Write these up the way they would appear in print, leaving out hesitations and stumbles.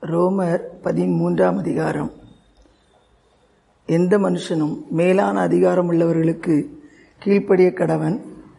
ரோமர் 13ஆம் அதிகாரம். எந்த மனுஷனும் மேலான அதிகாரம் உள்ளவர்களுக்கு கீழ்ப்படிய கடவன்.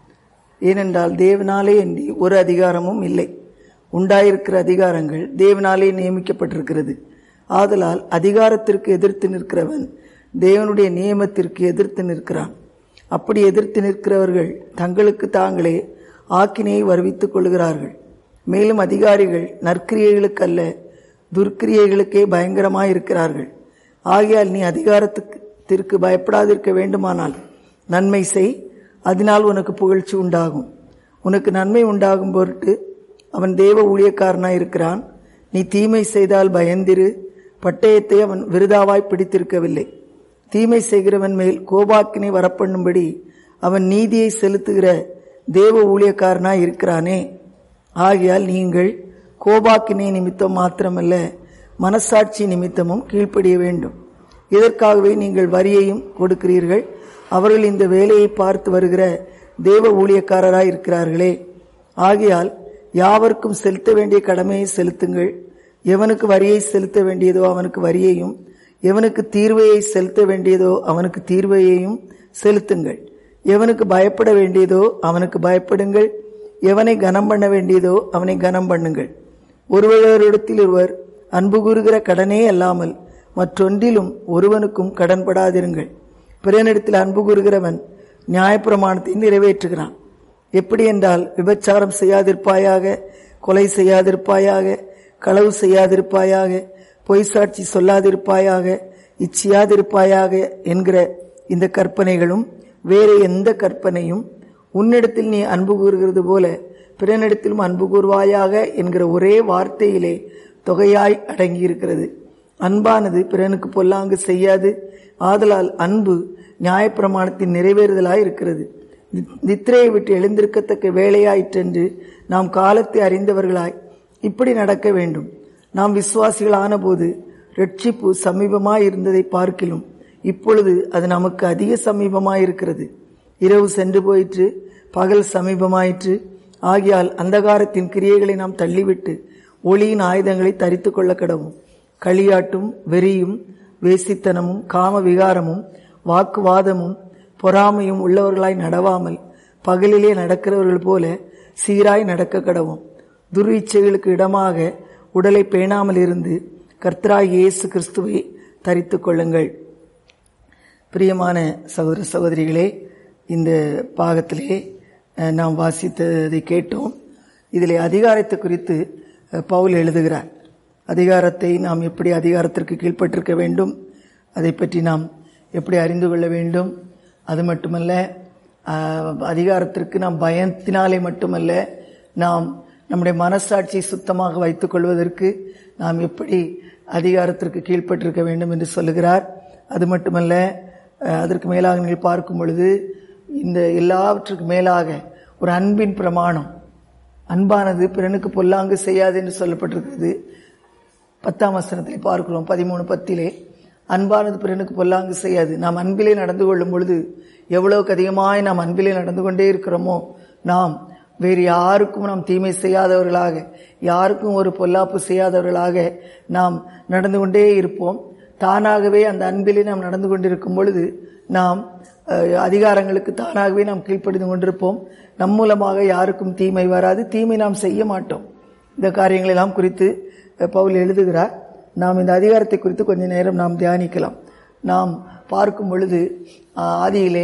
ஏனென்றால் தேவனாலே அன்றி ஒரு அதிகாரமும் இல்லை. உண்டாயிருக்கிற அதிகாரங்கள் தேவனாலே நியமிக்கப்பட்டிருக்கிறது. ஆதலால் அதிகாரத்திற்கு எதிர்த்து நிற்கிறவன் தேவனுடைய நியமத்திற்கு எதிர்த்து நிற்கிறான். அப்படி எதிர்த்து நிற்கிறவர்கள் தங்களுக்கு தாங்களே ஆக்கினையை வருவித்துக் கொள்கிறார்கள். மேலும் அதிகாரிகள் நற்கிரியைகளுக்கு அல்ல, துர்க்கிரியைகளுக்கே பயங்கரமாயிருக்கிறார்கள். ஆகையால் நீ அதிகாரத்திற்கு பயப்படாதிருக்க வேண்டுமானால் நன்மை செய், அதனால் உனக்கு புகழ்ச்சி உண்டாகும். உனக்கு நன்மை உண்டாகும் பொருட்டு அவன் தேவ ஊழியக்காரனாயிருக்கிறான். நீ தீமை செய்தால் பயந்திரு, பட்டயத்தை அவன் விருதாவாய் பிடித்திருக்கவில்லை. தீமை செய்கிறவன் மேல் கோபாக்கினை வரப்பண்ணும்படி அவன் நீதியை செலுத்துகிற தேவ ஊழியக்காரனாய் இருக்கிறானே. ஆகையால் நீங்கள் கோபாக்கினை நிமித்தம் மாத்திரமல்ல, மனசாட்சி நிமித்தமும் கீழ்ப்படிய வேண்டும். இதற்காகவே நீங்கள் வரியையும் கொடுக்கிறீர்கள். அவர்கள் இந்த வேலையை பார்த்து வருகிற தேவ ஊழியக்காரராய் இருக்கிறார்களே. ஆகையால் யாவருக்கும் செலுத்த வேண்டிய கடமையை செலுத்துங்கள். எவனுக்கு வரியை செலுத்த வேண்டியதோ அவனுக்கு வரியையும், எவனுக்கு தீர்வையை செலுத்த வேண்டியதோ அவனுக்கு தீர்வையையும் செலுத்துங்கள். எவனுக்கு பயப்பட வேண்டியதோ அவனுக்கு பயப்படுங்கள். எவனை கனம் பண்ண வேண்டியதோ அவனை கனம் பண்ணுங்கள். ஒருவரிடத்தில் ஒருவர் அன்பு கூறுகிற கடனே அல்லாமல் மற்றொன்றிலும் ஒருவனுக்கும் கடன்படாதிருங்கள். பிறனிடத்தில் அன்பு கூறுகிறவன் நியாயப்பிரமாணத்தை நிறைவேற்றுகிறான். எப்படி என்றால், விபச்சாரம் செய்யாதிருப்பாயாக, கொலை செய்யாதிருப்பாயாக, களவு செய்யாதிருப்பாயாக, பொய் சாட்சி சொல்லாதிருப்பாயாக, இச்சியாதிருப்பாயாக என்கிற இந்த கற்பனைகளும் வேறு எந்த கற்பனையும், உன்னிடத்தில் நீ அன்பு கூறுகிறது போல பிறனிடத்திலும் அன்பு கூறுவாயாக என்கிற ஒரே வார்த்தையிலே தொகையாய் அடங்கியிருக்கிறது. அன்பானது பிறனுக்கு பொல்லாங்கு செய்யாது. ஆதலால் அன்பு நியாயப்பிரமாணத்தின் நிறைவேறுதலாய் இருக்கிறது. நித்திரையை விட்டு எழுந்திருக்கத்தக்க வேலையாயிற்றென்று நாம் காலத்தை அறிந்தவர்களாய் இப்படி நடக்க வேண்டும். நாம் விசுவாசிகளான போது ரட்சிப்பு சமீபமாயிருந்ததை பார்க்கிலும் இப்பொழுது அது நமக்கு அதிக சமீபமாயிருக்கிறது. இரவு சென்று போயிற்று, பகல் சமீபமாயிற்று. ஆகையால் அந்தகாரத்தின் கிரியைகளை நாம் தள்ளிவிட்டு ஒளியின் ஆயுதங்களை தரித்து கொள்ள கடவும். களியாட்டும் வெறியும் வேசித்தனமும் காம விகாரமும் வாக்குவாதமும் பொறாமையும் உள்ளவர்களாய் நடவாமல் பகலிலே நடக்கிறவர்கள் போல சீராய் நடக்க கடவும். துர்இச்சைகளுக்கு இடமாக உடலை பேணாமல் இருந்து கர்த்தராகிய இயேசு கிறிஸ்துவை தரித்து கொள்ளுங்கள். பிரியமான சகோதர சகோதரிகளே, இந்த பாகத்திலே நாம் வாசித்ததை கேட்டோம். இதிலே அதிகாரத்தை குறித்து பவுல் எழுதுகிறார். அதிகாரத்தை நாம் எப்படி அதிகாரத்திற்கு கீழ்ப்பட்டிருக்க வேண்டும், அதை பற்றி நாம் எப்படி அறிந்து கொள்ள வேண்டும். அது மட்டுமல்ல, அதிகாரத்திற்கு நாம் பயத்தினாலே மட்டுமல்ல, நாம் நம்முடைய மனசாட்சியை சுத்தமாக வைத்துக் கொள்வதற்கு நாம் எப்படி அதிகாரத்திற்கு கீழ்ப்பட்டிருக்க வேண்டும் என்று சொல்லுகிறார். அது மட்டுமல்ல, அதற்கு மேலாக நீங்கள் பார்க்கும் பொழுது இந்த எல்லாவற்றுக்கு மேலாக ஒரு அன்பின் பிரமாணம், அன்பானது பிறனுக்கு பொல்லாங்கு செய்யாது என்று சொல்லப்பட்டிருக்கிறது. 10ஆம் வசனத்தில் பார்க்கிறோம், 13:10 அன்பானது பிறனுக்கு பொல்லாங்கு செய்யாது. நாம் அன்பிலே நடந்து கொள்ளும் பொழுது எவ்வளவுக்கு அதிகமாய் நாம் அன்பிலே நடந்து கொண்டே இருக்கிறோமோ, நாம் வேறு யாருக்கும் நாம் தீமை செய்யாதவர்களாக, யாருக்கும் ஒரு பொல்லாப்பு செய்யாதவர்களாக நாம் நடந்து கொண்டே இருப்போம். தானாகவே அந்த அன்பிலே நாம் நடந்து கொண்டிருக்கும் பொழுது நாம் அதிகாரங்களுக்கு தானாகவே நாம் கீழ்ப்படிந்து கொண்டிருப்போம். நம் மூலமாக யாருக்கும் தீமை வராது, தீமை நாம் செய்ய மாட்டோம். இந்த காரியங்களெல்லாம் குறித்து பவுல் எழுதுகிறார். நாம் இந்த அதிகாரத்தை குறித்து கொஞ்ச நேரம் நாம் தியானிக்கலாம். நாம் பார்க்கும் பொழுது ஆதியிலே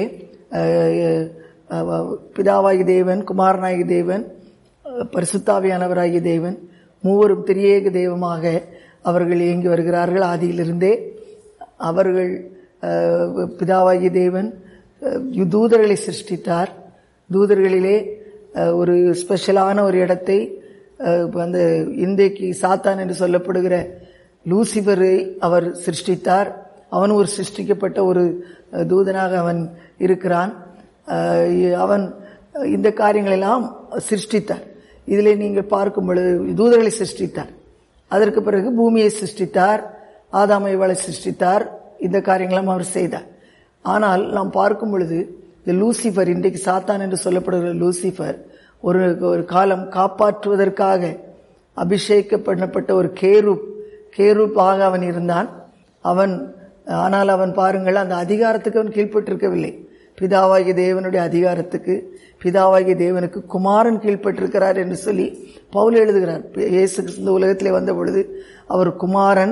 பிதாவாகிய தேவன், குமாரனாகிய தேவன், பரிசுத்தாவியானவராகிய தேவன் மூவரும் திரியேக தெய்வமாக அவர்கள் இயங்கி வருகிறார்கள். ஆதியிலிருந்தே அவர்கள் பிதாவாகிய தேவன் தூதர்களை சிருஷ்டித்தார். தூதர்களிலே ஒரு ஸ்பெஷலான ஒரு இடத்தை அந்த இன்றைக்கு சாத்தான் என்று சொல்லப்படுகிற லூசிபரை அவர் சிருஷ்டித்தார். அவன் ஒரு சிருஷ்டிக்கப்பட்ட ஒரு தூதனாக அவன் இருக்கிறான். அவன் இந்த காரியங்களெல்லாம் சிருஷ்டித்தார். இதிலே நீங்கள் பார்க்கும் பொழுது தூதர்களை சிருஷ்டித்தார். அதற்கு பிறகு பூமியை சிருஷ்டித்தார், ஆதாம் ஏவாளை சிருஷ்டித்தார். இந்த காரியங்களும் அவர் செய்தார். ஆனால் நாம் பார்க்கும் பொழுது இந்த லூசிபர், இன்றைக்கு சாத்தான் என்று சொல்லப்படுகிற லூசிபர், ஒரு காலம் காப்பாற்றுவதற்காக அபிஷேகம் பண்ணப்பட்ட ஒரு கேருப்பாக அவன் இருந்தான். ஆனால் அவன் பாருங்கள், அந்த அதிகாரத்துக்கு அவன் கீழ்ப்பட்டிருக்கவில்லை. பிதாவாகிய தேவனுடைய அதிகாரத்துக்கு, பிதாவாகிய தேவனுக்கு குமாரன் கீழ்ப்பட்டிருக்கிறார் என்று சொல்லி பவுல் எழுதுகிறார். இயேசு கிறிஸ்து உலகத்திலே வந்த பொழுது அவர் குமாரன்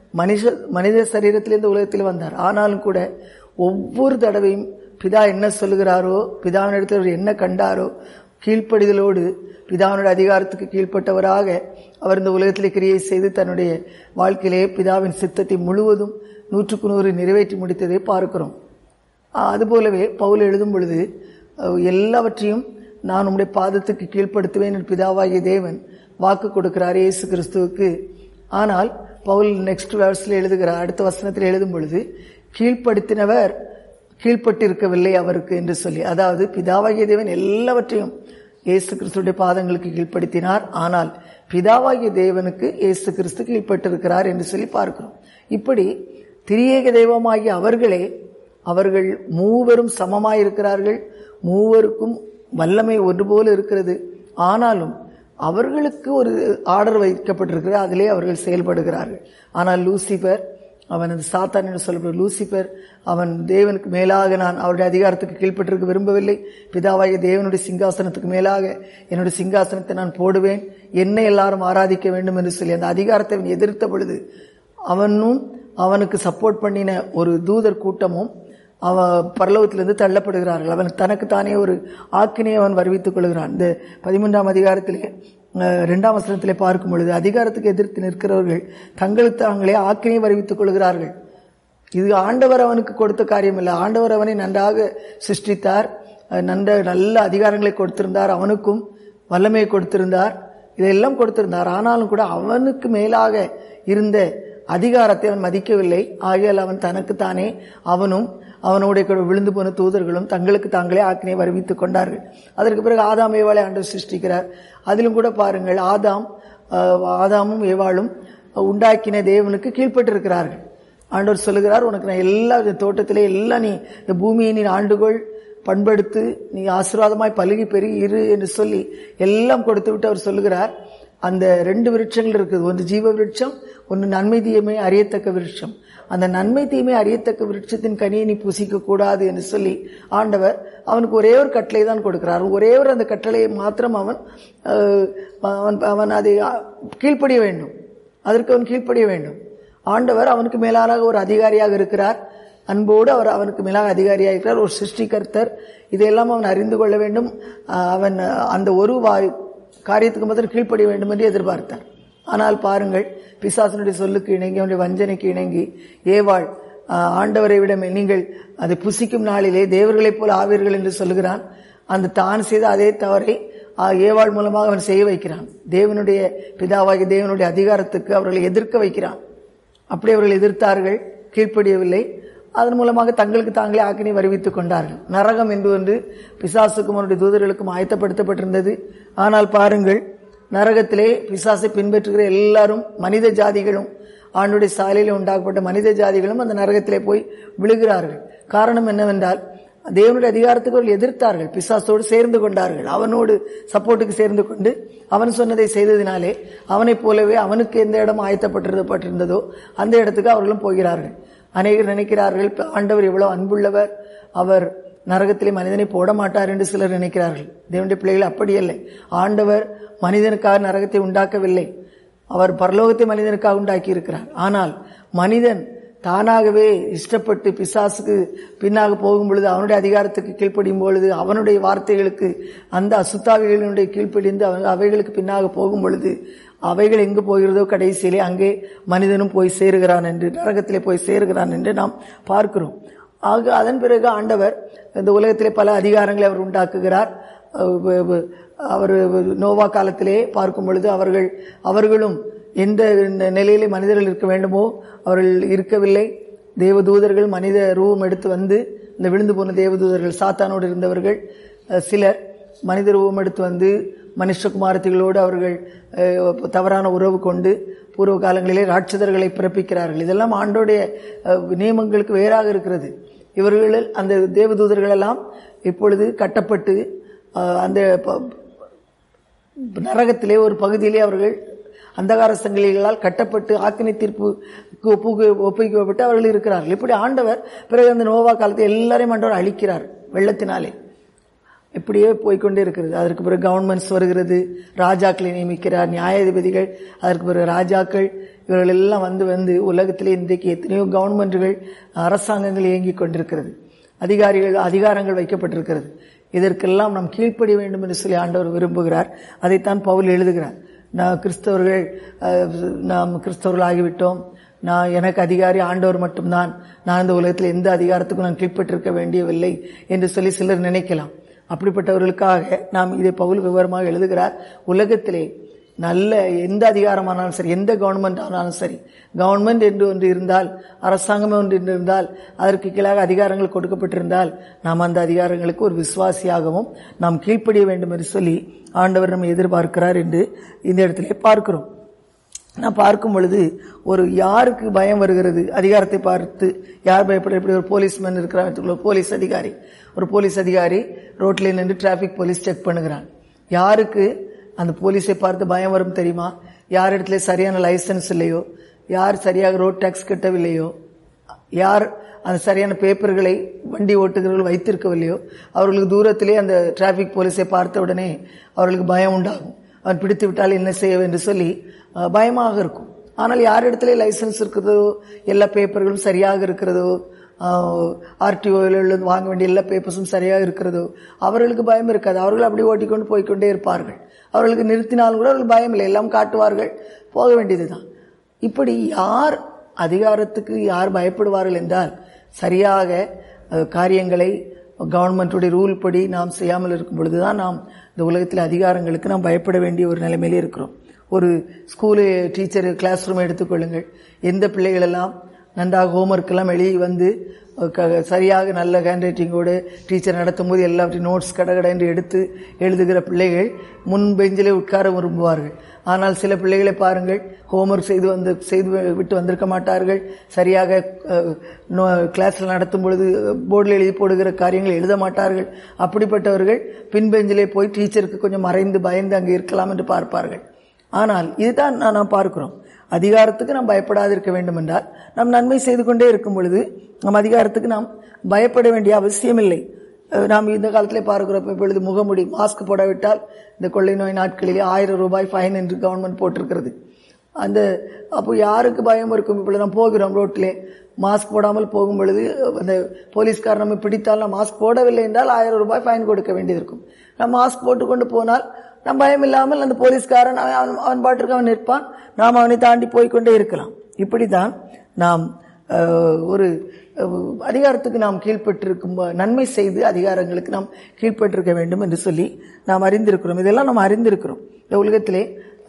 மனித சரீரத்திலே இந்த உலகத்தில் வந்தார். ஆனாலும் கூட ஒவ்வொரு தடவையும் பிதா என்ன சொல்லுகிறாரோ, பிதாவினிடத்தில் அவர் என்ன கண்டாரோ, கீழ்ப்படிதலோடு பிதாவினுடைய அதிகாரத்துக்கு கீழ்ப்பட்டவராக அவர் இந்த உலகத்திலே கிரியை செய்து தன்னுடைய வாழ்க்கையிலே பிதாவின் சித்தத்தை முழுவதும் 100% நிறைவேற்றி முடித்ததை பார்க்கிறோம். அதுபோலவே பவுல் எழுதும் பொழுது எல்லாவற்றையும் நான் உம்முடைய பாதத்துக்கு கீழ்ப்படுத்துவேன் என்று பிதாவாகிய தேவன் வாக்கு கொடுக்கிறார் இயேசு கிறிஸ்துவுக்கு. ஆனால் பவுல் நெக்ஸ்ட் வேர்ஸ்ல எழுதுகிறார், அடுத்த வசனத்தில் எழுதும் பொழுது கீழ்ப்படுத்தினவர் கீழ்ப்பட்டிருக்கவில்லை அவருக்கு என்று சொல்லி, அதாவது பிதாவாகிய தேவன் எல்லாவற்றையும் இயேசு கிறிஸ்துடைய பாதங்களுக்கு கீழ்ப்படுத்தினார். ஆனால் பிதாவாகிய தேவனுக்கு இயேசு கிறிஸ்து கீழ்ப்பட்டிருக்கிறார் என்று சொல்லி பார்க்கிறோம். இப்படி திரியேக தெய்வமாகிய அவர்கள் மூவரும் சமமாயிருக்கிறார்கள். மூவருக்கும் வல்லமை ஒன்றுபோல இருக்கிறது. ஆனாலும் அவர்களுக்கு ஒரு ஆர்டர் வைக்கப்பட்டிருக்கிறது, அதிலே அவர்கள் செயல்படுகிறார்கள். ஆனால் லூசிபர், அவனது சாத்தான் என்று சொல்லப்படுற லூசிபர், அவன் தேவனுக்கு மேலாக நான் அவருடைய அதிகாரத்துக்கு கீழ்ப்பட்டிருக்க விரும்பவில்லை, பிதாவாகிய தேவனுடைய சிங்காசனத்துக்கு மேலாக என்னுடைய சிங்காசனத்தை நான் போடுவேன், என்னை எல்லாரும் ஆராதிக்க வேண்டும் என்று சொல்லி அந்த அதிகாரத்தை அவன் எதிர்த்த பொழுது அவனும் அவனுக்கு சப்போர்ட் பண்ணின ஒரு தூதர் கூட்டமும் அவன் பரலோகத்திலிருந்து தள்ளப்படுகிறார்கள். அவன் தனக்குத்தானே ஒரு ஆக்கினையை அவன் வருவித்துக் கொள்கிறான். இந்த 13ஆம் அதிகாரத்திலே 2ஆம் வசனத்திலே பார்க்கும் பொழுது அதிகாரத்துக்கு எதிர்த்து நிற்கிறவர்கள் தங்களுக்கு தாங்களே ஆக்கினையை வருவித்துக் கொள்கிறார்கள். இது ஆண்டவர் அவனுக்கு கொடுத்த காரியம் இல்லை. ஆண்டவர் அவனை நன்றாக சிருஷ்டித்தார், நல்ல அதிகாரங்களை கொடுத்திருந்தார், அவனுக்கும் வல்லமையை கொடுத்திருந்தார், இதெல்லாம் கொடுத்திருந்தார். ஆனாலும் கூட அவனுக்கு மேலாக இருந்த அதிகாரத்தை அவன் மதிக்கவில்லை. ஆகையால் அவன் தனக்குத்தானே அவனும் அவனுடைய விழுந்து போன தூதர்களும் தங்களுக்கு தாங்களே ஆக்கினை வருவித்துக் கொண்டார்கள். அதற்கு பிறகு ஆதாம் ஏவாளை ஆண்டவர் சிருஷ்டிக்கிறார். அதிலும் கூட பாருங்கள், ஆதாமும் ஏவாளும் உண்டாக்கின தேவனுக்கு கீழ்ப்பட்டிருக்கிறார்கள். ஆண்டவர் சொல்லுகிறார், உனக்கு நான் எல்லா தோட்டத்திலே எல்லாம் நீ இந்த பூமியை நீ ஆண்டுகொள், பண்படுத்து, நீ ஆசீர்வாதமாய் பலுகி பெருகி இரு என்று சொல்லி எல்லாம் கொடுத்து விட்டு அவர் சொல்லுகிறார். அந்த 2 விருட்சங்கள் இருக்குது, ஒன்று ஜீவ விருட்சம், ஒன்று நன்மை தீமை அறியத்தக்க விருட்சம். அந்த நன்மை தீமை அறியத்தக்க விருட்சத்தின் கனியை நீ புசிக்க கூடாது என்று சொல்லி ஆண்டவர் அவனுக்கு ஒரே ஒரு கட்டளை தான் கொடுக்கிறார். ஒரே ஒரு அந்த கட்டளையை மாத்திரம் அவன் அதை கீழ்ப்படிய வேண்டும், அதற்கு அவன் கீழ்ப்படிய வேண்டும். ஆண்டவர் அவனுக்கு மேலாக ஒரு அதிகாரியாக இருக்கிறார், அன்போடு அவர் அவனுக்கு மேலாக அதிகாரியாக இருக்கிறார், ஒரு சிருஷ்டிகர்த்தர். இதையெல்லாம் அவன் அறிந்து கொள்ள வேண்டும். அவன் அந்த ஒரு காரியத்துக்கு மாத்திரம் கீழ்ப்படிய வேண்டும் என்று எதிர்பார்த்தார். ஆனால் பாருங்கள், பிசாசனுடைய சொல்லுக்கு இணங்கி அவனுடைய வஞ்சனைக்கு இணங்கி ஏவாள் ஆண்டவரை விட நீங்கள் அதை புசிக்கும் நாளிலே தேவர்களைப் போல ஆவீர்கள் என்று சொல்லுகிறான். அந்த தான் செய்த அதே தவறை ஏவாள் மூலமாக அவன் செய்ய வைக்கிறான். தேவனுடைய பிதாவாகிய தேவனுடைய அதிகாரத்துக்கு அவர்களை எதிர்க்க வைக்கிறான். அப்படி அவர்கள் எதிர்த்தார்கள், கீழ்ப்படியவில்லை. அதன் மூலமாக தங்களுக்கு தாங்களே ஆக்கினை வருவித்துக் கொண்டார்கள். நரகம் என்று ஒன்று பிசாசுக்கும் அவனுடைய தூதர்களுக்கும் ஆயத்தப்படுத்தப்பட்டிருந்தது. ஆனால் பாருங்கள், நரகத்திலே பிசாசை பின்பற்றுகிற எல்லாரும் மனித ஜாதிகளும், ஆண்டுடைய சாலையிலே உண்டாக்கப்பட்ட மனித ஜாதிகளும் அந்த நரகத்திலே போய் விழுகிறார்கள். காரணம் என்னவென்றால், தேவனுடைய அதிகாரத்துக்கு அவர்கள் எதிர்த்தார்கள், பிசாசோடு சேர்ந்து கொண்டார்கள், அவனோடு சப்போர்ட்டுக்கு சேர்ந்து கொண்டு அவன் சொன்னதை செய்ததினாலே அவனைப் போலவே அவனுக்கு எந்த இடம் ஆயத்தப்பட்டிருந்ததோ அந்த இடத்துக்கு அவர்களும் போகிறார்கள். அநேகர் நினைக்கிறார்கள், ஆண்டவர் எவ்வளவு அன்புள்ளவர், அவர் நரகத்திலே மனிதனை போட மாட்டார் என்று சிலர் நினைக்கிறார்கள். தேவனுடைய பிள்ளைகள் அப்படி இல்லை. ஆண்டவர் மனிதனுக்காக நரகத்தை உண்டாக்கவில்லை, அவர் பரலோகத்தை மனிதனுக்காக உண்டாக்கி இருக்கிறார். ஆனால் மனிதன் தானாகவே இஷ்டப்பட்டு பிசாசுக்கு பின்னாக போகும் பொழுது, அவனுடைய அதிகாரத்துக்கு கீழ்ப்படியும் பொழுது, அவனுடைய வார்த்தைகளுக்கு அந்த அசுத்தாவிகளுடைய கீழ்ப்படிந்து அவைகளுக்கு பின்னாக போகும் பொழுது, அவைகள் எங்கு போகிறதோ கடைசியிலே அங்கே மனிதனும் போய் சேருகிறான் என்று, நரகத்திலே போய் சேருகிறான் என்று நாம் பார்க்கிறோம். ஆக அதன் பிறகு ஆண்டவர் இந்த உலகத்திலே பல அதிகாரங்களை அவர் உண்டாக்குகிறார். அவர் நோவா காலத்திலே பார்க்கும் பொழுது அவர்களும் எந்த நிலையிலே மனிதர்கள் இருக்க வேண்டுமோ அவர்கள் இருக்கவில்லை. தேவதூதர்கள் மனித ரூபம் எடுத்து வந்து, இந்த விழுந்து போன தேவதூதர்கள் சாத்தானோடு இருந்தவர்கள் சிலர் மனித ரூபம் எடுத்து வந்து மனுஷகுமாரத்திகளோடு அவர்கள் தவறான உறவு கொண்டு பூர்வ காலங்களிலே ராட்சதர்களை பிறப்பிக்கிறார்கள். இதெல்லாம் ஆண்டோடைய நியமங்களுக்கு வேறாக இருக்கிறது. இவர்கள் அந்த தேவதூதர்கள் எல்லாம் இப்பொழுது கட்டப்பட்டு அந்த நரகத்திலே ஒரு பகுதியிலே அவர்கள் அந்தகார சங்கிலிகளால் கட்டப்பட்டு ஆக்கினை தீர்ப்பு ஒப்புவிக்கப்பட்டு அவர்கள் இருக்கிறார்கள். இப்படி ஆண்டவர் பிறகு அந்த நோவா காலத்தை எல்லாரையும் ஆண்டவர் அழிக்கிறார் வெள்ளத்தினாலே. இப்படியே போய்கொண்டே இருக்கிறது. அதற்கு பிறகு கவர்மெண்ட்ஸ் வருகிறது, ராஜாக்களை நியமிக்கிறார், நியாயாதிபதிகள், அதற்கு பிறகு ராஜாக்கள், இவர்கள் எல்லாம் வந்து உலகத்திலே இன்றைக்கு எத்தனையோ கவர்மெண்ட்டுகள், அரசாங்கங்கள் இயங்கிக் கொண்டிருக்கிறது. அதிகாரங்கள் வைக்கப்பட்டிருக்கிறது. இதற்கெல்லாம் நாம் கீழ்ப்படிய வேண்டும் என்று சொல்லி ஆண்டவர் விரும்புகிறார். அதைத்தான் பவுல் எழுதுகிறார். நாம் கிறிஸ்தவர்கள் ஆகிவிட்டோம், எனக்கு அதிகாரி ஆண்டவர் மட்டும்தான், நான் இந்த உலகத்தில் எந்த அதிகாரத்துக்கும் நான் கீழ்ப்பட்டிருக்க வேண்டியவில்லை என்று சொல்லி சிலர் நினைக்கலாம். அப்படிப்பட்டவர்களுக்காக நாம் இதை பவுல் விவரமாக எழுதுகிறார். உலகத்திலே நல்ல எந்த அதிகாரமானாலும் சரி, எந்த கவர்மெண்ட் ஆனாலும் சரி, கவர்மெண்ட் என்று ஒன்று இருந்தால், அரசாங்கம் ஒன்று இருந்தால், அதற்கு கீழாக அதிகாரங்கள் கொடுக்கப்பட்டிருந்தால் நாம் அந்த அதிகாரங்களுக்கு ஒரு விசுவாசியாகவும் நாம் கீழ்ப்படிய வேண்டும் என்று சொல்லி ஆண்டவர் நம்ம எதிர்பார்க்கிறார் என்று இந்த இடத்திலே பார்க்கிறோம். நான் பார்க்கும் பொழுது யாருக்கு பயம் வருகிறது? அதிகாரத்தை பார்த்து யார் பயப்பட? இப்படி ஒரு போலீஸ்மேன் இருக்கிறான், போலீஸ் அதிகாரி ரோட்ல நின்று டிராபிக் போலீஸ் செக் பண்ணுகிறான். யாருக்கு அந்த போலீஸை பார்த்து பயம் வரும் தெரியுமா? யார் இடத்துல சரியான லைசன்ஸ் இல்லையோ, யார் சரியாக ரோட் டாக்ஸ் கட்டவில்லையோ, யார் அந்த சரியான பேப்பர்களை வண்டி ஓட்டுகிறவர்கள் வைத்திருக்கவில்லையோ, அவர்களுக்கு தூரத்திலே அந்த டிராபிக் போலீஸை பார்த்த உடனே அவர்களுக்கு பயம் உண்டாகும். அவன் பிடித்து விட்டால் என்ன செய்ய என்று சொல்லி பயமாக இருக்கும். ஆனால் யார் இடத்துல லைசன்ஸ் இருக்கிறதோ, எல்லா பேப்பர்களும் சரியாக இருக்கிறதோ, ஆர்டிஓவில் வாங்க வேண்டிய எல்லா பேப்பர்ஸும் சரியாக இருக்கிறதோ, அவர்களுக்கு பயம் இருக்காது. அவர்கள் அப்படி ஓட்டிக்கொண்டு போய்கொண்டே இருப்பார்கள். அவர்களுக்கு நிறுத்தினாலும் கூட அவர்களுக்கு பயம் இல்லை, எல்லாம் காட்டுவார்கள், போக வேண்டியதுதான். இப்படி யார் அதிகாரத்துக்கு யார் பயப்படுவார்கள் என்றால், சரியாக காரியங்களை கவர்மெண்ட்டுடைய ரூல் படி நாம் செய்யாமல் இருக்கும் பொழுதுதான் நாம் இந்த உலகத்தில் அதிகாரங்களுக்கு நாம் பயப்பட வேண்டிய ஒரு நிலைமையிலே இருக்கிறோம். ஒரு ஸ்கூலு டீச்சர் கிளாஸ் ரூம் எடுத்துக்கொள்ளுங்கள். எந்த பிள்ளைகள் எல்லாம் நன்றாக ஹோம்ஒர்க் எல்லாம் எழுதி வந்து சரியாக நல்ல ஹேண்ட் ரைட்டிங்கோடு டீச்சர் நடத்தும் போது எல்லாத்தையும் நோட்ஸ் கடகட என்று எடுத்து எழுதுகிற பிள்ளைகள் முன் பெஞ்சிலே உட்கார விரும்புவார்கள். ஆனால் சில பிள்ளைகளை பாருங்கள், ஹோம்ஒர்க் செய்து விட்டு வந்திருக்க மாட்டார்கள். சரியாக கிளாஸில் நடத்தும் பொழுது போர்டில் எழுதி போடுகிற காரியங்கள் எழுத மாட்டார்கள். அப்படிப்பட்டவர்கள் பின்பெஞ்சிலே போய் டீச்சருக்கு கொஞ்சம் மறைந்து பயந்து அங்கே இருக்கலாம் என்று பார்ப்பார்கள். ஆனால் இதுதான் நாம் பார்க்கிறோம். அதிகாரத்துக்கு நாம் பயப்படாதிருக்க வேண்டும் என்றால், நாம் நன்மை செய்து கொண்டே இருக்கும் பொழுது நம் அதிகாரத்துக்கு நாம் பயப்பட வேண்டிய அவசியம் இல்லை. நாம் இந்த காலத்திலே பார்க்கிறோம், இப்பொழுது முகமுடி மாஸ்க் போடாவிட்டால் இந்த கொள்ளை நோய் நாட்களிலே 1000 ரூபாய் ஃபைன் என்று கவர்மெண்ட் போட்டிருக்கிறது. அப்போ யாருக்கு பயம் இருக்கும்? இப்பொழுது நாம் போகிறோம் ரோட்டிலே, மாஸ்க் போடாமல் போகும் பொழுது அந்த போலீஸ்கார் நம்ம பிடித்தால் நாம் மாஸ்க் போடவில்லை என்றால் 1000 ரூபாய் ஃபைன் கொடுக்க வேண்டியது இருக்கும். நாம் மாஸ்க் போட்டுக்கொண்டு போனால் நம் பயம் இல்லாமல் அந்த போலீஸ்காரன் அவன் பாட்டிற்கு அவன் நிற்பான், நாம் அவனை தாண்டி போய்கொண்டே இருக்கலாம். இப்படித்தான் நாம் ஒரு அதிகாரத்துக்கு நாம் கீழ்பட்டிருக்கும், நன்மை செய்து அதிகாரங்களுக்கு நாம் கீழ்பட்டிருக்க வேண்டும் என்று சொல்லி நாம் அறிந்திருக்கிறோம். இதெல்லாம் நாம் அறிந்திருக்கிறோம். இந்த உலகத்திலே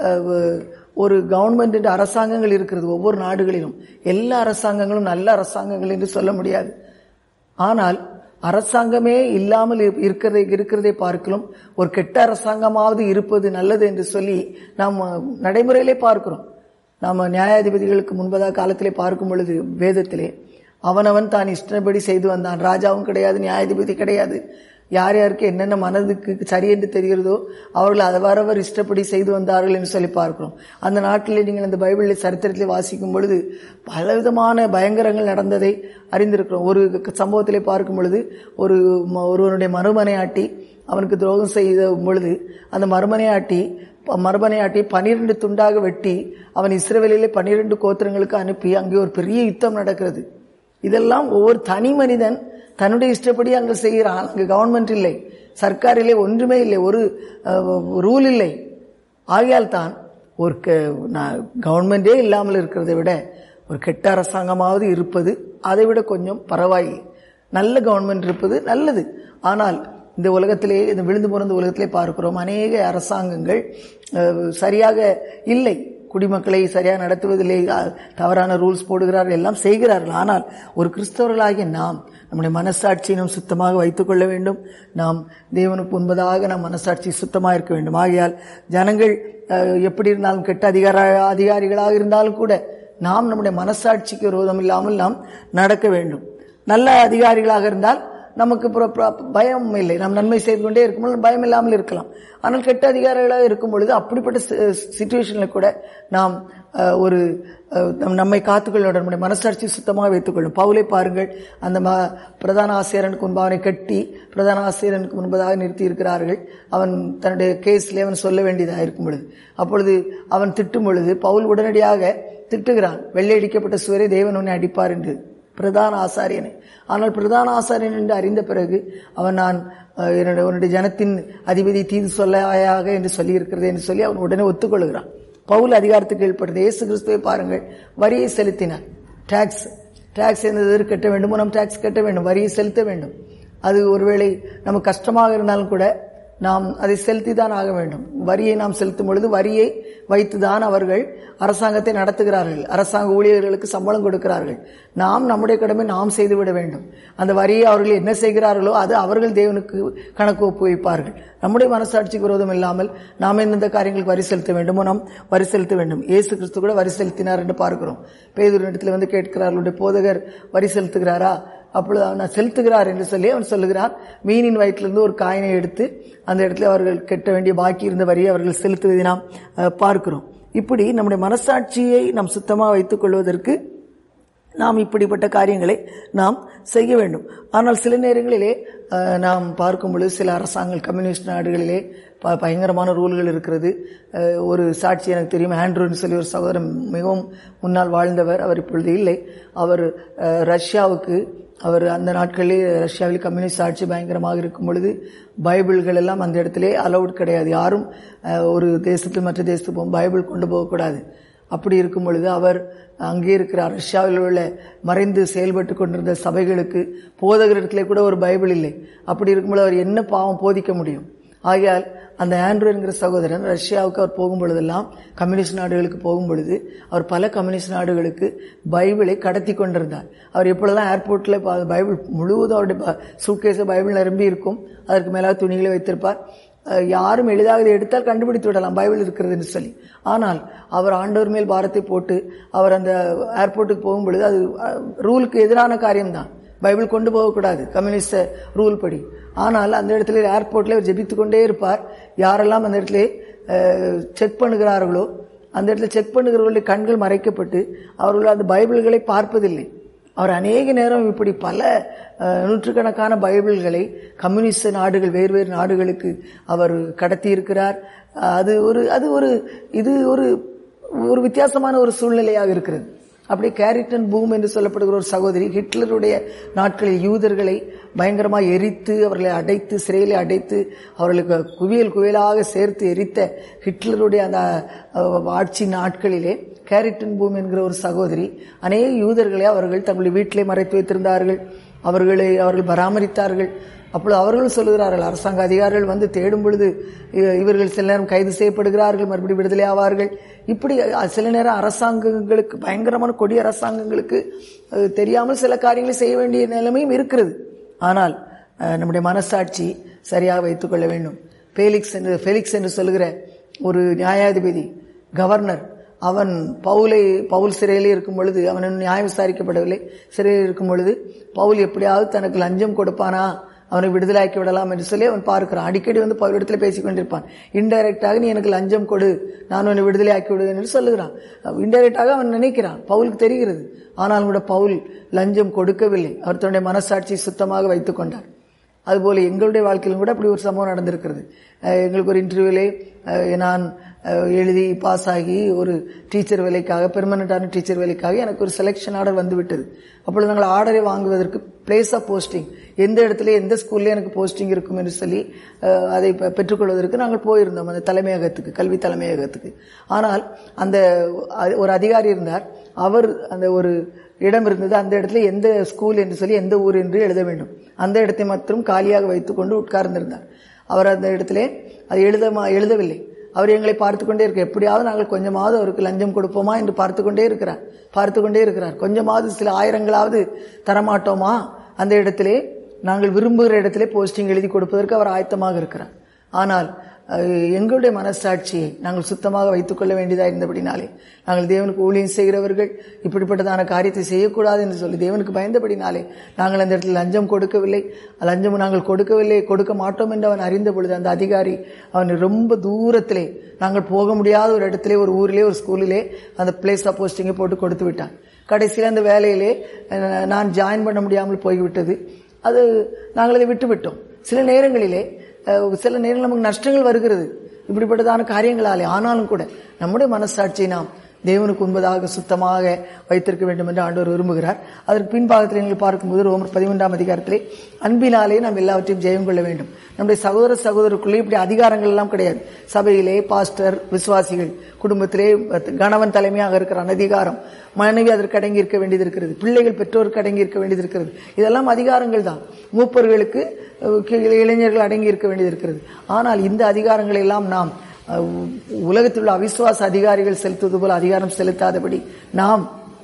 ஒரு கவர்மெண்ட் என்று அரசாங்கங்கள் இருக்கிறது. ஒவ்வொரு நாடுகளிலும் எல்லா அரசாங்கங்களும் நல்ல அரசாங்கங்கள் என்று சொல்ல முடியாது. ஆனால் அரசாங்கமே இல்லாமல் இருக்கிறதை பார்க்கலாம் ஒரு கெட்ட அரசாங்கமாவது இருப்பது நல்லது என்று சொல்லி நாம் நடைமுறையிலே பார்க்கிறோம். நாம் நியாயாதிபதிகளுக்கு முன்பதாக காலத்திலே பார்க்கும் பொழுது வேதத்திலே அவனவன் தான் இஷ்டப்படி செய்து வந்தான். ராஜாவும் கிடையாது, நியாயாதிபதி கிடையாது. யார் யாருக்கு என்னென்ன மனதுக்கு சரி என்று தெரிகிறதோ அவர்கள் அவரவர் இஷ்டப்படி செய்து வந்தார்கள் என்று சொல்லி பார்க்கிறோம். அந்த நாட்டிலே நீங்கள் அந்த பைபிளில் சரித்திரத்திலே வாசிக்கும் பொழுது பலவிதமான பயங்கரங்கள் நடந்ததை அறிந்திருக்கிறோம். ஒரு சம்பவத்திலே பார்க்கும் பொழுது ஒருவனுடைய மறுமனையாட்டி அவனுக்கு துரோகம் செய்த பொழுது அந்த மறுமனையாட்டி 12 துண்டாக வெட்டி அவன் இஸ்ரவேலிலே 12 கோத்திரங்களுக்கு அனுப்பி அங்கே ஒரு பெரிய யுத்தம் நடக்கிறது. இதெல்லாம் ஒவ்வொரு தனி மனிதன் தன்னுடைய இஷ்டப்படி அங்கு செய்கிறான். அங்கு கவர்மெண்ட் இல்லை, சர்க்காரிலே ஒன்றுமே இல்லை, ஒரு ரூல் இல்லை. ஆகையால் தான் ஒரு கவர்மெண்டே இல்லாமல் இருக்கிறதை விட ஒரு கெட்ட அரசாங்கமாவது இருப்பது அதை விட கொஞ்சம் பரவாயில்லை. நல்ல கவர்மெண்ட் இருப்பது நல்லது. ஆனால் இந்த உலகத்திலே, இந்த விழுந்து போன உலகத்திலே பார்க்கிறோம், அநேக அரசாங்கங்கள் சரியாக இல்லை, குடிமக்களை சரியாக நடத்துவதில்லை, தவறான ரூல்ஸ் போடுகிறார்கள், எல்லாம் செய்கிறார்கள். ஆனால் ஒரு கிறிஸ்தவர்களாகிய நாம் நம்முடைய மனசாட்சியை நாம் சுத்தமாக வைத்துக் கொள்ள வேண்டும். நாம் தேவனுக்கு முன்பதாக நாம் மனசாட்சி சுத்தமாக இருக்க வேண்டும். ஆகையால் ஜனங்கள் எப்படி இருந்தாலும், கெட்ட அதிகாரிகளாக இருந்தாலும் கூட நாம் நம்முடைய மனசாட்சிக்கு விரோதம் இல்லாமல் நாம் நடக்க வேண்டும். நல்ல அதிகாரிகளாக இருந்தால் நமக்கு பயம் இல்லை. நாம் நன்மை செய்து கொண்டே இருக்கும்போது பயம் இல்லாமல் இருக்கலாம். ஆனால் கெட்ட அதிகாரிகளாக இருக்கும் பொழுது அப்படிப்பட்ட சிச்சுவேஷன்ல கூட நாம் நம்மை காத்துக்கொள்ள, நம்முடைய மனசாட்சி சுத்தமாக வைத்துக் கொள்ளும். பவுலை பாருங்கள், அந்த பிரதான ஆசிரியனுக்கு முன்பாக அவனை கட்டி பிரதான ஆசிரியனுக்கு முன்பதாக நிறுத்தி இருக்கிறார்கள். அவன் தன்னுடைய கேஸ்ல அவன் சொல்ல வேண்டியதாக இருக்கும் பொழுது, அப்பொழுது அவன் திட்டும் பொழுது பவுல் உடனடியாக திட்டுகிறான், வெள்ளையடிக்கப்பட்ட சுவரை தேவன் உன்னை அடிப்பார் என்று, பிரதான ஆசாரியனை. ஆனால் பிரதான ஆசாரியன் என்று அறிந்த பிறகு அவன், நான் உன்னுடைய ஜனத்தின் அதிபதி தீது சொல்லாயாக என்று சொல்லி இருக்கிறது என்று சொல்லி அவன் உடனே ஒத்துக்கொள்கிறான். பவுல் அதிகாரத்துக்கு கீழ்ப்பட்டது. இயேசு கிறிஸ்துவை பாருங்கள், வரியை செலுத்தினார். டாக்ஸ் எந்த கட்ட வேண்டுமோ நாம் டாக்ஸ் கட்ட வேண்டும், வரியை செலுத்த வேண்டும். அது ஒருவேளை நமக்கு கஷ்டமாக இருந்தாலும் கூட நாம் அதை செலுத்தி தான் ஆக வேண்டும். வரியை நாம் செலுத்தும் பொழுது வரியை வைத்துதான் அவர்கள் அரசாங்கத்தை நடத்துகிறார்கள். அரசாங்க ஊழியர்களுக்கு சம்பளம் கொடுக்கிறார்கள். நாம் நம்முடைய கடமை நாம் செய்துவிட வேண்டும். அந்த வரியை அவர்கள் என்ன செய்கிறார்களோ அது அவர்கள் தேவனுக்கு கணக்கு ஒப்புவிப்பார்கள். நம்முடைய மனசாட்சிக்கு விரோதம் இல்லாமல் நாம் எந்தெந்த காரியங்களுக்கு வரி செலுத்த வேண்டுமோ நாம் வரி செலுத்த வேண்டும். இயேசு கிறிஸ்து கூட வரி செலுத்தினார் என்று பார்க்கிறோம். பேதுரு இடத்துல வந்து கேட்கிறார்களுடைய போதகர் வரி செலுத்துகிறாரா? அப்பொழுது அவன் செலுத்துகிறார் என்று சொல்லி அவன் சொல்லுகிறான். மீனின் வயிற்றிலிருந்து ஒரு காயினை எடுத்து அந்த இடத்துல அவர்கள் கட்ட வேண்டிய பாக்கி இருந்த வரியை அவர்கள் செலுத்துவதை நாம் பார்க்கிறோம். இப்படி நம்முடைய மனசாட்சியை நாம் சுத்தமாக வைத்துக் கொள்வதற்கு நாம் இப்படிப்பட்ட காரியங்களை நாம் செய்ய வேண்டும். ஆனால் சில நேரங்களிலே நாம் பார்க்கும் பொழுது சில அரசாங்கம், கம்யூனிஸ்ட் நாடுகளிலே பயங்கரமான ரூல்கள் இருக்கிறது. ஒரு சாட்சி எனக்கு தெரியும், ஆண்ட்ரூன்னு சொல்லி ஒரு சகோதரன், மிகவும் முன்னால் வாழ்ந்தவர், அவர் இப்பொழுது இல்லை. அவர் ரஷ்யாவுக்கு, அவர் அந்த நாட்களிலே ரஷ்யாவில் கம்யூனிஸ்ட் ஆட்சி பயங்கரமாக இருக்கும் பொழுது பைபிள்கள் எல்லாம் அந்த இடத்திலே அலவுட் கிடையாது. யாரும் ஒரு தேசத்தில் மற்ற தேசத்துக்கு பைபிள் கொண்டு போகக்கூடாது. அப்படி இருக்கும் பொழுது அவர் அங்கே இருக்கிறார். ரஷ்யாவில் உள்ள மறைந்து செயல்பட்டு கொண்டிருந்த சபைகளுக்கு போதகரிடத்திலே கூட ஒரு பைபிள் இல்லை. அப்படி இருக்கும்போது அவர் என்ன பாவம் போதிக்க முடியும்? ஆகையால் அந்த ஆண்ட்ரூ என்கிற சகோதரன் ரஷ்யாவுக்கு அவர் போகும் பொழுதெல்லாம், கம்யூனிஸ்ட் நாடுகளுக்கு போகும் பொழுது அவர் பல கம்யூனிஸ்ட் நாடுகளுக்கு பைபிளை கடத்தி கொண்டிருந்தார். அவர் எப்பொழுதும் ஏர்போர்ட்ல பைபிள் முழுவதும் அவருடைய சூட்கேஸை பைபிள் நிரம்பி இருக்கும். அதற்கு மேலாக துணிகளை வைத்திருப்பார். யாரும் எளிதாக இதை எடுத்தால் கண்டுபிடித்து விடலாம் பைபிள் இருக்கிறது என்று சொல்லி. ஆனால் அவர் ஆண்டவர் மேல் பாரத்தை போட்டு அவர் அந்த ஏர்போர்ட்டுக்கு போகும் பொழுது, அது ரூலுக்கு எதிரான காரியம்தான், பைபிள் கொண்டு போகக்கூடாது கம்யூனிஸ்ட் ரூல் படி. ஆனால் அந்த இடத்துல ஏர்போர்ட்ல அவர் ஜெபித்து கொண்டே இருப்பார். யாரெல்லாம் அந்த இடத்துல செக் பண்ணுகிறார்களோ அந்த இடத்துல செக் பண்ணுகிறவர்களுடைய கண்கள் மறைக்கப்பட்டு அவர்கள் அந்த பைபிள்களை பார்ப்பதில்லை. அவர் அநேக நேரம் இப்படி பல நூற்றுக்கணக்கான பைபிள்களை கம்யூனிஸ்ட் நாடுகள், வேறு வேறு நாடுகளுக்கு அவர் கடத்தி இருக்கிறார். இது ஒரு வித்தியாசமான ஒரு சூழ்நிலையாக இருக்கிறது. அப்படி கேரிட்டன் பூம் என்று சொல்லப்படுகிற ஒரு சகோதரி, ஹிட்லருடைய நாட்களில் யூதர்களை பயங்கரமாக எரித்து அவர்களை அடைத்து, சிறையிலே அடைத்து அவர்களுக்கு குவியல் குவியலாக சேர்த்து எரித்த ஹிட்லருடைய அந்த ஆட்சி நாட்களிலே கேரிட்டன் பூம் என்கிற ஒரு சகோதரி அநேக யூதர்களை அவர்கள் தங்களுடைய வீட்டிலே மறைத்து வைத்திருந்தார்கள். அவர்கள் பராமரித்தார்கள். அப்பொழுது அவர்கள் சொல்லுகிறார்கள், அரசாங்க அதிகாரிகள் வந்து தேடும் பொழுது இவர்கள் சில நேரம் கைது செய்யப்படுகிறார்கள், மறுபடியும் விடுதலை ஆவார்கள். இப்படி சில நேரம் அரசாங்கங்களுக்கு, பயங்கரமான கொடிய அரசாங்கங்களுக்கு தெரியாமல் சில காரியங்களை செய்ய வேண்டிய நிலைமையும் இருக்கிறது. ஆனால் நம்முடைய மனசாட்சி சரியாக வைத்துக் கொள்ள வேண்டும். ஃபெலிக்ஸ் என்று சொல்லுகிற ஒரு நியாயாதிபதி, கவர்னர், அவன் பவுல் சிறையிலே இருக்கும் பொழுது, அவன் நியாயம் விசாரிக்கப்படவில்லை, சிறையில் இருக்கும் பொழுது பவுல் எப்படியாவது தனக்கு லஞ்சம் கொடுப்பானா, அவனை விடுதலையாக்கி விடலாம் என்று சொல்லி அவன் பார்க்கிறான். அடிக்கடி வந்து பவுலிடத்தில் பேசிக் கொண்டிருப்பான். இன்டைரக்டாக நீ எனக்கு லஞ்சம் கொடு, நான் உன்னை விடுதலையாக்கி விடுவேன் என்று சொல்லுகிறான். இன்டைரக்டாக அவன் நினைக்கிறான், பவுலுக்கு தெரிகிறது. ஆனால் கூட பவுல் லஞ்சம் கொடுக்கவில்லை. அவர் தன்னுடைய மனசாட்சியை சுத்தமாக வைத்துக் கொண்டார். அதுபோல எங்களுடைய வாழ்க்கையிலும் கூட அப்படி ஒரு சம்பவம் நடந்திருக்கிறது. எங்களுக்கு ஒரு இன்டர்வியூலே நான் எழுதி பாஸ் ஆகி ஒரு டீச்சர் வேலைக்காக, பெர்மனண்டான டீச்சர் வேலைக்காக எனக்கு ஒரு செலெக்ஷன் ஆர்டர் வந்து விட்டது. அப்பொழுது நாங்கள் ஆர்டரை வாங்குவதற்கு பிளேஸ் ஆஃப் போஸ்டிங், எந்த இடத்துல எந்த ஸ்கூல்ல எனக்கு போஸ்டிங் இருக்கும் என்று சொல்லி அதை பெற்றுக்கொள்வதற்கு நாங்கள் போயிருந்தோம் அந்த தலைமையகத்துக்கு, கல்வி தலைமையகத்துக்கு. ஆனால் அந்த ஒரு அதிகாரி இருந்தார். அவர் அந்த ஒரு இடம் இருந்தது, அந்த இடத்துல எந்த ஸ்கூல் என்று சொல்லி எந்த ஊர் என்று எழுத வேண்டும். அந்த இடத்தை மட்டும் காலியாக வைத்துக் கொண்டு உட்கார்ந்திருந்தார். அவர் அந்த இடத்துல அது எழுதவில்லை. அவர் எங்களை பார்த்து கொண்டே இருக்க, எப்படியாவது நாங்கள் கொஞ்சமாவது அவருக்கு லஞ்சம் கொடுப்போமா என்று பார்த்து கொண்டே இருக்கிறார். கொஞ்சமாவது சில ஆயிரங்களாவது தரமாட்டோமா, அந்த இடத்திலே நாங்கள் விரும்புகிற இடத்திலே போஸ்டிங் எழுதி கொடுப்பதற்கு அவர் ஆயத்தமாக இருக்கிறார். ஆனால் எங்களுடைய மனசாட்சியை நாங்கள் சுத்தமாக வைத்துக் கொள்ள வேண்டியதாக இருந்தபடினாலே, நாங்கள் தேவனுக்கு ஊழியம் செய்கிறவர்கள் இப்படிப்பட்டதான காரியத்தை செய்யக்கூடாது என்று சொல்லி தேவனுக்கு பயந்தபடினாலே நாங்கள் அந்த இடத்துல லஞ்சம் கொடுக்கவில்லை. லஞ்சம் நாங்கள் கொடுக்கவில்லை, கொடுக்க மாட்டோம் என்று அவன் அறிந்த பொழுது அந்த அதிகாரி அவன் ரொம்ப தூரத்திலே, நாங்கள் போக முடியாத ஒரு இடத்திலே, ஒரு ஊரிலே, ஒரு ஸ்கூலிலே அந்த பிளேஸ் ஆஃப் போஸ்டிங்கை போட்டு கொடுத்து விட்டான். கடைசியில் அந்த வேலையிலே நான் ஜாயின் பண்ண முடியாமல் போய்விட்டது. அது நாங்கள் அதை விட்டுவிட்டோம். சில நேரங்களிலே நமக்கு நஷ்டங்கள் வருகிறது இப்படிப்பட்டதான காரியங்களாலே. ஆனாலும் கூட நம்முடைய மனசாட்சியை நாம் தேவனுக்கு உண்பதாக சுத்தமாக வைத்திருக்க வேண்டும் என்று ஆண்டவர் விரும்புகிறார். அதற்கு பின்பாகத்தில் நீங்கள் பார்க்கும்போது ரோமர் 11ஆம் அதிகாரத்திலே அன்பினாலே நாம் எல்லாவற்றையும் ஜெயம் கொள்ள வேண்டும். நம்முடைய சகோதரருக்குள்ளே இப்படி அதிகாரங்கள் எல்லாம் கிடையாது. சபையிலே பாஸ்டர், விசுவாசிகள், குடும்பத்திலே கணவன் தலைமையாக இருக்கிற அதிகாரம், மனைவி அதற்கு அடங்கி இருக்க வேண்டியது இருக்கிறது, பிள்ளைகள் பெற்றோருக்கு அடங்கி இருக்க வேண்டியது இருக்கிறது. இதெல்லாம் அதிகாரங்கள் தான். மூப்பர்களுக்கு, இளைஞர்கள் அடங்கி இருக்க வேண்டியது இருக்கிறது. ஆனால் இந்த அதிகாரங்களை எல்லாம் நாம் உலகத்தில் உள்ள அவிசுவாச அதிகாரிகள் செலுத்துவது போல அதிகாரம் செலுத்தாதபடி நாம்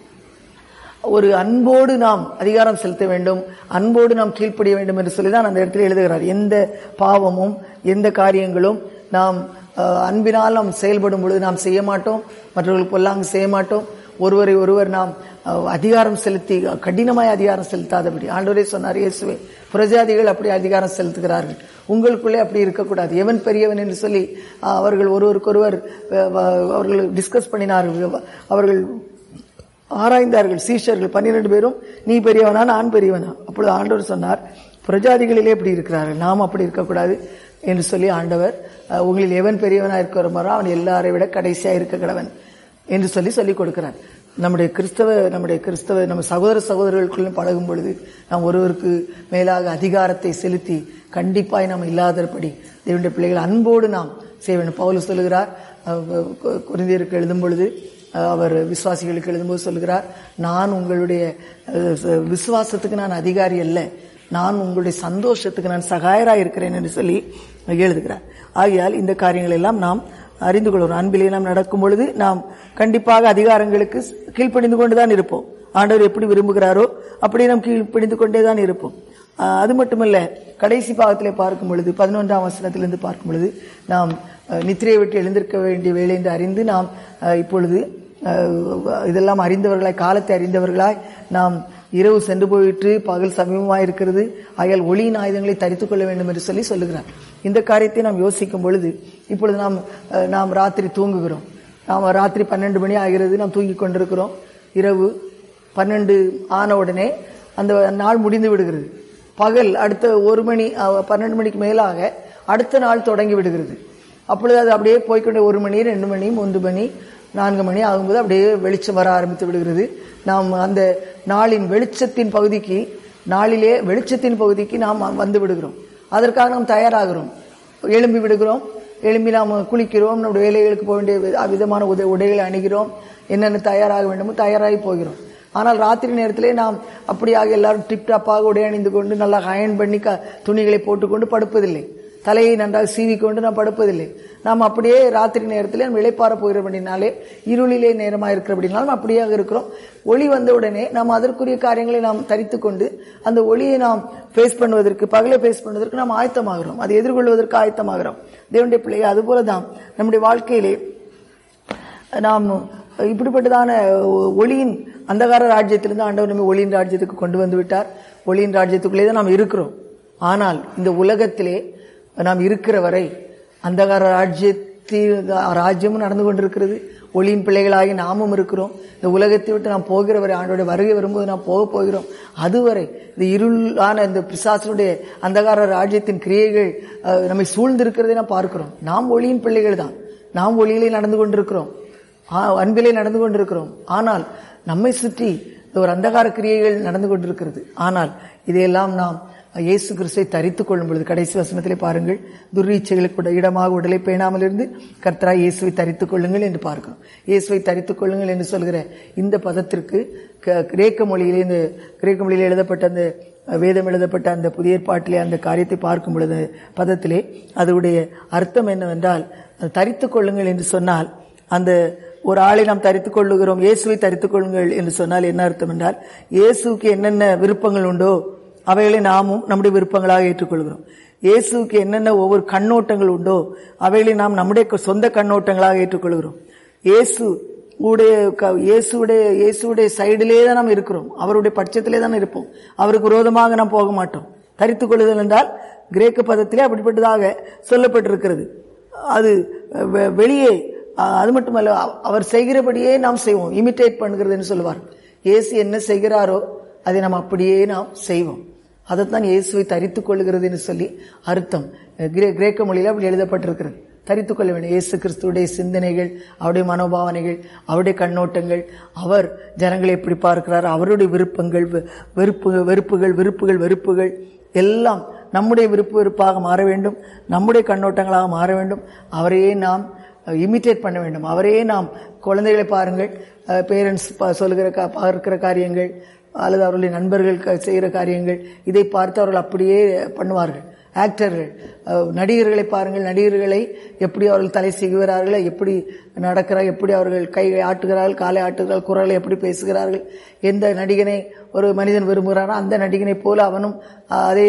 ஒரு அன்போடு நாம் அதிகாரம் செலுத்த வேண்டும், அன்போடு நாம் கீழ்ப்படிய வேண்டும் என்று சொல்லிதான் அந்த இடத்துல எழுதுகிறார். எந்த பாவமும் எந்த காரியங்களும் நாம் அன்பினால் நாம் செயல்படும் பொழுது நாம் செய்ய மாட்டோம், மற்றவர்களுக்கு பொல்லாங்கு செய்ய மாட்டோம். ஒருவரை ஒருவர் நாம் அதிகாரம் செலுத்தி கடினமாய் அதிகாரம் செலுத்தாதபடி ஆண்டவரே சொன்னார், இயேசுவே, புரஜாதிகள் அப்படி அதிகாரம் செலுத்துகிறார்கள், உங்களுக்குள்ளே அப்படி இருக்கக்கூடாது. எவன் பெரியவன் என்று சொல்லி அவர்கள் ஒருவருக்கொருவர் அவர்கள் டிஸ்கஸ் பண்ணினார்கள், அவர்கள் ஆராய்ந்தார்கள். சீஷர்கள் 12 பேரும், நீ பெரியவனா நான் பெரியவனா? அப்பொழுது ஆண்டவர் சொன்னார், புரஜாதிகளிலே அப்படி இருக்கிறார்கள், நாம் அப்படி இருக்கக்கூடாது என்று சொல்லி ஆண்டவர், உங்களில் எவன் பெரியவனா இருக்கிறாரோ அவன் எல்லாரை விட கடைசியா இருக்க கடவன் என்று சொல்லிக் கொடுக்கிறார். நம்முடைய கிறிஸ்தவ நம்ம சகோதரர்களுக்குள்ளும் பழகும் பொழுது நாம் ஒருவருக்கு மேலாக அதிகாரத்தை செலுத்தி கண்டிப்பாய் நாம் இல்லாதபடி தேவனுடைய பிள்ளைகள் அன்போடு நாம் செய்ய வேண்டும். பவுல் சொல்லுகிறார், கொரிந்தியருக்கு எழுதும் பொழுது, அவர் விசுவாசிகளுக்கு எழுதும்போது சொல்லுகிறார், நான் உங்களுடைய விசுவாசத்துக்கு நான் அதிகாரி அல்ல, நான் உங்களுடைய சந்தோஷத்துக்கு நான் சகாயராக இருக்கிறேன் என்று சொல்லி எழுதுகிறார். ஆகையால் இந்த காரியங்கள் எல்லாம் நாம் அறிந்து கொள்வோம். அன்பிலே நாம் நடக்கும் பொழுது நாம் கண்டிப்பாக அதிகாரங்களுக்கு கீழ்ப்படிந்து கொண்டுதான் இருப்போம். ஆண்டவர் எப்படி விரும்புகிறாரோ அப்படி நாம் கீழ்ப்படிந்து கொண்டேதான் இருப்போம். அது மட்டுமல்ல, கடைசி பாகத்திலே பார்க்கும் பொழுது 11ஆம் வசனத்திலிருந்து பார்க்கும் பொழுது, நாம் நித்திரையை விட்டு எழுந்திருக்க வேண்டிய வேலை என்று அறிந்து நாம் இப்பொழுது இதெல்லாம் அறிந்தவர்களாய், காலத்தை அறிந்தவர்களாய் நாம் இரவு சென்று போயிட்டு பகல் சமீபமாக இருக்கிறது, ஆகையால் ஒளியின் ஆயுதங்களை தரித்துக் கொள்ள வேண்டும் என்று சொல்லுகிறார். இந்த காரியத்தை நாம் யோசிக்கும் பொழுது, இப்பொழுது நாம் ராத்திரி தூங்குகிறோம். நாம் ராத்திரி 12 மணி ஆகிறது, நாம் தூங்கிக் கொண்டிருக்கிறோம். இரவு 12 ஆன உடனே அந்த நாள் முடிந்து விடுகிறது. பகல் அடுத்த 1 மணி 12 மணிக்கு மேலாக அடுத்த நாள் தொடங்கி விடுகிறது. அப்பொழுது அது அப்படியே போய்கொண்டே 1 மணி 2 மணி 3 மணி 4 மணி ஆகும்போது அப்படியே வெளிச்சம் வர ஆரம்பித்து விடுகிறது. நாம் அந்த நாளின் வெளிச்சத்தின் பகுதிக்கு நாம் வந்து விடுகிறோம். அதற்காக நாம் தயாராகிறோம், எழும்பி விடுகிறோம், எழும்பி நாம் குளிக்கிறோம், நம்முடைய வேலைகளுக்கு போக வேண்டிய விதமான உடைகளை அணிகிறோம், என்னென்ன தயாராக வேண்டுமோ தயாராகி போகிறோம். ஆனால் ராத்திரி நேரத்திலே நாம் அப்படியாக எல்லாரும் டிப்டாப்பாக உடை அணிந்து கொண்டு நல்லா அயன் பண்ணி துணிகளை போட்டுக்கொண்டு படுப்பதில்லை, தலையை நன்றாக சீவிக்கொண்டு நாம் படுப்பதில்லை. நாம் அப்படியே ராத்திரி நேரத்திலே நம்ம இளைப்பாற போகிறபடினாலே, இருளிலே நேரமாக இருக்கிறபடினாலும் அப்படியாக இருக்கிறோம். ஒளி வந்தவுடனே நாம் அதற்குரிய காரியங்களை நாம் தரித்துக் கொண்டு அந்த ஒளியை நாம் ஃபேஸ் பண்ணுவதற்கு, பகலை ஃபேஸ் பண்ணுவதற்கு நாம் ஆயத்தமாகிறோம், அதை எதிர்கொள்வதற்கு ஆயத்தமாகிறோம். தேவனுடைய பிள்ளையை அதுபோலதான் நம்முடைய வாழ்க்கையிலே நாம் இப்படிப்பட்டதான ஒளியின் அந்தகார ராஜ்யத்திலிருந்து ஆண்டவர் நம்ம ஒளியின் ராஜ்யத்துக்கு கொண்டு வந்து விட்டார். ஒளியின் ராஜ்யத்துக்குள்ளே தான் நாம் இருக்கிறோம். ஆனால் இந்த உலகத்திலே நாம் இருக்கிற வரை அந்தகார ராஜ்யமும் நடந்து கொண்டிருக்கிறது, ஒளியின் பிள்ளைகளாகி நாமும் இருக்கிறோம். இந்த உலகத்தை விட்டு நாம் போகிற வரை, ஆண்டோட வருகை வரும்போது நாம் போகிறோம். அதுவரை இந்த இருளான இந்த பிசாசனுடைய அந்தகார ராஜ்யத்தின் கிரியைகள் நம்மை சூழ்ந்திருக்கிறதை நாம் பார்க்கிறோம். நாம் ஒளியின் பிள்ளைகள் தான், நாம் ஒளியிலே நடந்து கொண்டிருக்கிறோம், அன்பிலே நடந்து கொண்டிருக்கிறோம். ஆனால் நம்மை சுற்றி ஒரு அந்தகார கிரியைகள் நடந்து கொண்டிருக்கிறது. ஆனால் இதையெல்லாம் நாம் இயேசு கிறிஸ்துவை தரித்துக் கொள்ளும் பொழுது, கடைசி வசனத்திலே பாருங்கள், துர்ரீச்சைகளுக்கு இடமாக உடலை பேணாமல் இருந்து கர்த்தராய் இயேசுவை தரித்துக் கொள்ளுங்கள் என்று பார்க்கிறோம். இயேசுவை தரித்துக் கொள்ளுங்கள் என்று சொல்கிற இந்த பதத்திற்கு கிரேக்க மொழியிலே எழுதப்பட்ட அந்த வேதம் எழுதப்பட்ட அந்த புதிய ஏற்பாட்டிலே அந்த காரியத்தை பார்க்கும் பொழுது பதத்திலே அதனுடைய அர்த்தம் என்னவென்றால், தரித்துக் கொள்ளுங்கள் என்று சொன்னால், அந்த ஒரு ஆளை நாம் தரித்துக் கொள்ளுகிறோம், இயேசுவை தரித்துக் கொள்ளுங்கள் என்று சொன்னால் என்ன அர்த்தம் என்றால், இயேசுக்கு என்னென்ன விருப்பங்கள் உண்டோ அவைகளை நாமும் நம்முடைய விருப்பங்களாக ஏற்றுக்கொள்கிறோம். இயேசுக்கு என்னென்ன ஒவ்வொரு கண்ணோட்டங்கள் உண்டோ அவைகளை நாம் நம்முடைய சொந்த கண்ணோட்டங்களாக ஏற்றுக்கொள்கிறோம். இயேசுடைய சைடிலே தான் நாம் இருக்கிறோம். அவருடைய பட்சத்திலே தான் இருப்போம். அவருக்கு விரோதமாக நாம் போக மாட்டோம். தரித்துக் கொள்ளுதல் என்றால் கிரேக்க பதத்திலே அப்படிப்பட்டதாக சொல்லப்பட்டிருக்கிறது. அது வெளியே, அது மட்டுமல்ல, அவர் செய்கிறபடியே நாம் செய்வோம். இமிட்டேட் பண்ணுகிறதுன்னு சொல்லுவார். இயேசு என்ன செய்கிறாரோ அதை நாம் அப்படியே நாம் செய்வோம். அதைத்தான் இயேசுவை தரித்துக் கொள்ளுகிறது என்று சொல்லி அர்த்தம். கிரேக்க மொழியில் அப்படி எழுதப்பட்டிருக்கிறது. தரித்துக் கொள்ள வேண்டும். இயேசு கிறிஸ்துடைய சிந்தனைகள், அவருடைய மனோபாவனைகள், அவருடைய கண்ணோட்டங்கள், அவர் ஜனங்களை எப்படி பார்க்கிறார், அவருடைய விருப்பங்கள், வெறுப்புகள் எல்லாம் நம்முடைய வெறுப்பாக மாற வேண்டும். நம்முடைய கண்ணோட்டங்களாக மாற வேண்டும். அவரையே நாம் இமிட்டேட் பண்ண வேண்டும். அவரையே நாம், குழந்தைகளை பாருங்கள், பேரண்ட்ஸ் பார்க்கிற காரியங்கள் அல்லது அவர்களுடைய நண்பர்கள் செய்கிற காரியங்கள், இதை பார்த்து அவர்கள் அப்படியே பண்ணுவார்கள். ஆக்டர்கள், நடிகர்களை பாருங்கள், நடிகர்களை எப்படி அவர்கள் தலை செய்கிறார்கள், எப்படி நடக்கிறார்கள், எப்படி அவர்கள் கை ஆட்டுகிறார்கள், காலை ஆட்டுகிறார்கள், குரலை எப்படி பேசுகிறார்கள். எந்த நடிகனை ஒரு மனிதன் விரும்புகிறானோ அந்த நடிகனை போல அவனும் அதை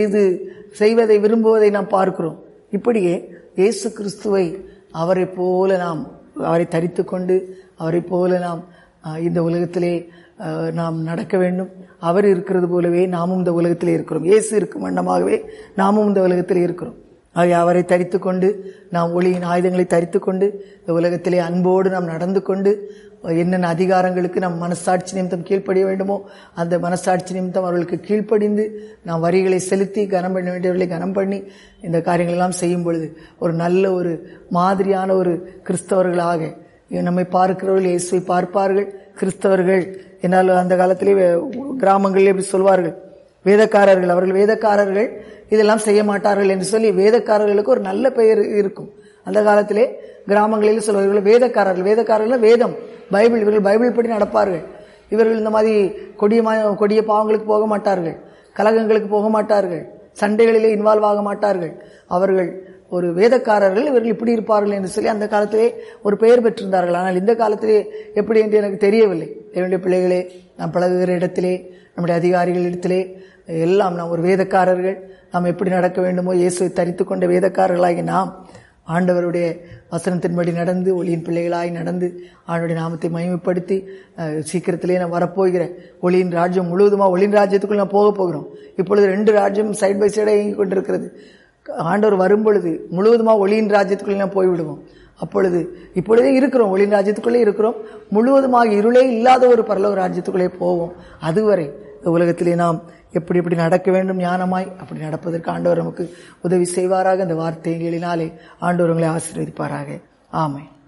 செய்வதை விரும்புவதை நாம் பார்க்கிறோம். இப்படியே இயேசு கிறிஸ்துவை அவரை போல நாம் அவரை தரித்து கொண்டு அவரை போல நாம் இந்த உலகத்திலே நாம் நடக்க வேண்டும். அவர் இருக்கிறது போலவே நாமும் இந்த உலகத்திலே இருக்கிறோம். இயேசு இருக்கும் வண்ணமாகவே நாமும் இந்த உலகத்திலே இருக்கிறோம். ஆகிய அவரை தரித்து கொண்டு நாம் ஒளியின் ஆயுதங்களை தரித்து கொண்டு இந்த உலகத்திலே அன்போடு நாம் நடந்து கொண்டு என்னென்ன அதிகாரங்களுக்கு நாம் மனசாட்சி நிமித்தம் கீழ்ப்படிய வேண்டுமோ அந்த மனசாட்சி நிமித்தம் அவர்களுக்கு கீழ்ப்படிந்து நாம் வரிகளை செலுத்தி கனம் பண்ண வேண்டியவர்களை கனம் பண்ணி இந்த காரியங்கள் எல்லாம் செய்யும் பொழுது ஒரு நல்ல ஒரு மாதிரியான ஒரு கிறிஸ்தவர்களாக நம்மை பார்க்கிறவர்கள் இயேசுவை பார்ப்பார்கள். கிறிஸ்தவர்கள் என்னால் அந்த காலத்திலே கிராமங்களில் எப்படி சொல்வார்கள், வேதக்காரர்கள், அவர்கள் வேதக்காரர்கள் இதெல்லாம் செய்ய மாட்டார்கள் என்று சொல்லி வேதக்காரர்களுக்கு ஒரு நல்ல பெயர் இருக்கும். அந்த காலத்திலே கிராமங்களில் சொல்வார்கள் வேதக்காரர்கள் வேதம், பைபிள், இவர்கள் பைபிள் படி நடப்பார்கள். இவர்கள் இந்த மாதிரி கொடிய பாவங்களுக்கு போக மாட்டார்கள், கலகங்களுக்கு போக மாட்டார்கள், சண்டைகளிலே இன்வால்வ் ஆக மாட்டார்கள். அவர்கள் ஒரு வேதக்காரர்கள், இவர்கள் இப்படி இருப்பார்கள் என்று சொல்லி அந்த காலத்திலே ஒரு பெயர் பெற்றிருந்தார்கள். ஆனால் இந்த காலத்திலே எப்படி என்று எனக்கு தெரியவில்லை. என்னுடைய பிள்ளைகளே, நாம் பழகுகிற இடத்திலே, நம்முடைய அதிகாரிகள் இடத்திலே எல்லாம் நாம் ஒரு வேதக்காரர்கள். நாம் எப்படி நடக்க வேண்டுமோ இயேசுவை தரித்து கொண்ட வேதக்காரர்களாகி நாம் ஆண்டவருடைய வசனத்தின்படி நடந்து ஒளியின் பிள்ளைகளாய் நடந்து ஆண்டவருடைய நாமத்தை மகிமைப்படுத்தி சீக்கிரத்திலே நாம் வரப்போகிற ஒளியின் ராஜ்யம் முழுவதுமாக ஒளியின் ராஜ்யத்துக்குள் நாம் போக போகிறோம். இப்பொழுது 2 ராஜ்யம் சைட் பை சைடாக இயங்கிக் கொண்டிருக்கிறது. ஆண்டவர் வரும்பொழுது முழுவதுமாக ஒளியின் ராஜ்யத்துக்குள்ளே நாம் போய்விடுவோம். இப்பொழுதே இருக்கிறோம், ஒளியின் ராஜ்யத்துக்குள்ளே இருக்கிறோம். முழுவதுமாக இருளே இல்லாத ஒரு பரலோக ராஜ்யத்துக்குள்ளே போவோம். அதுவரை இந்த உலகத்திலே நாம் எப்படி நடக்க வேண்டும் ஞானமாய், அப்படி நடப்பதற்கு ஆண்டவர் நமக்கு உதவி செய்வாராக. இந்த வார்த்தைகளினாலே ஆண்டவர் உங்களை ஆசீர்வதிப்பாராக. ஆமென்.